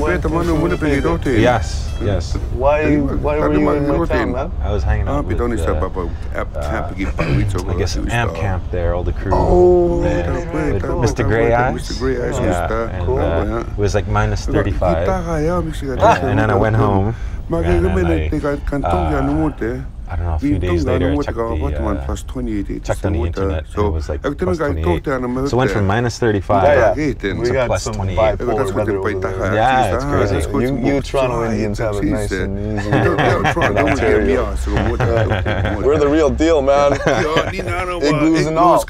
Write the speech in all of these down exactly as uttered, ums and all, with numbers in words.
Yes, yes. Why, why were you in my town, man? I was hanging out with, uh, uh, I guess, Amp Camp there, all the crew. Oh, there, with Mister Grey Eyes. Mister Grey Eyes, yeah, and, cool. uh, it was like minus thirty-five. And then I went home, and then I, uh, I don't know, a few days later, I checked the, uh, checked on the internet, and it was like plus twenty-eight. So it went from minus thirty-five yeah, yeah. to We got plus some twenty-eight. bipolar weather over there. Yeah, it's crazy. You, you Toronto Indians have it nice and easy in Ontario. We're the real deal, man. Igloos and all.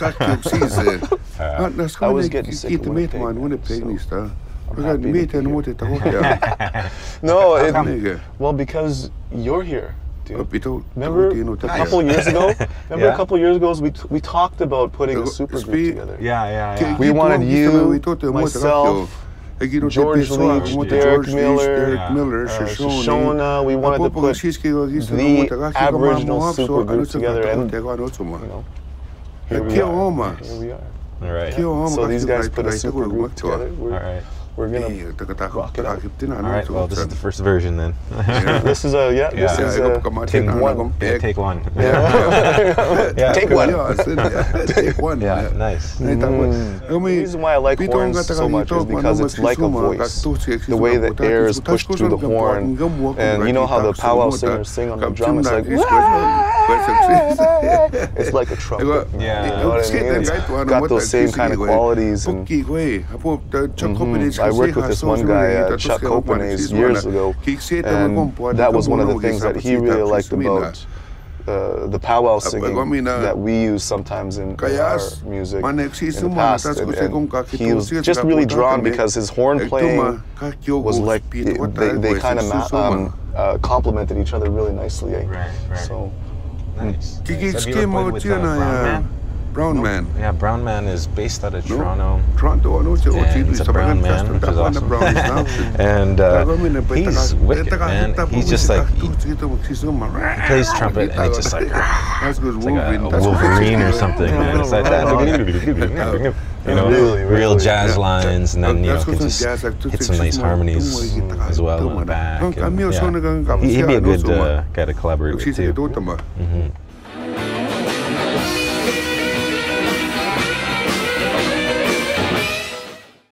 I was getting sick of Winnipeg, so I'm happy to be here. No, it, well, because you're here. Dude. Remember a couple years ago? Remember Yeah. a couple years ago, we we talked about putting a super group together. Yeah, yeah, yeah. We wanted you, myself, George Leach, Derek Miller, uh, Shoshona. We wanted to put the Aboriginal super group together, and you know, here we are. Here we are. All right. So these guys put a super group together. We're, All right. We're gonna rock it out. All right. Well, this is the first version then. This is a yeah. This Yeah. is a Take one. Yeah, take one. Yeah. Yeah. Take one. Take one. Yeah, nice. Mm. The reason why I like horns so much is because it's like a voice. The way the air is pushed through the horn, and you know how the powwow singers sing on the drum. It's like it's like a trumpet. Yeah. You know what I mean? It's got those same kind of qualities. And mm-hmm. I worked with this one guy, uh, Chuck Copenhagen, years ago, and that was one of the things that he really liked about uh, the powwow singing that we use sometimes in, in our music in the past. And, and he was just really drawn because his horn playing was like, it, they, they kind of um, uh, complemented each other really nicely. Eh? Right, right. So, nice. nice. Have you ever played with, uh, Brown Man? Brown Man. Yeah, Brown Man is based out of Toronto. Toronto, no, And he's a brown man, which is awesome. And uh, he's wicked, man. He's just like, he, he plays trumpet and it's just like, it's like a, a Wolverine or something, man. It's like that, you know, really, real really, jazz yeah. lines, and then, you know, can just hit some nice harmonies as well in the back. And, yeah. he, he'd be a good uh, guy to collaborate with too. Mm-hmm.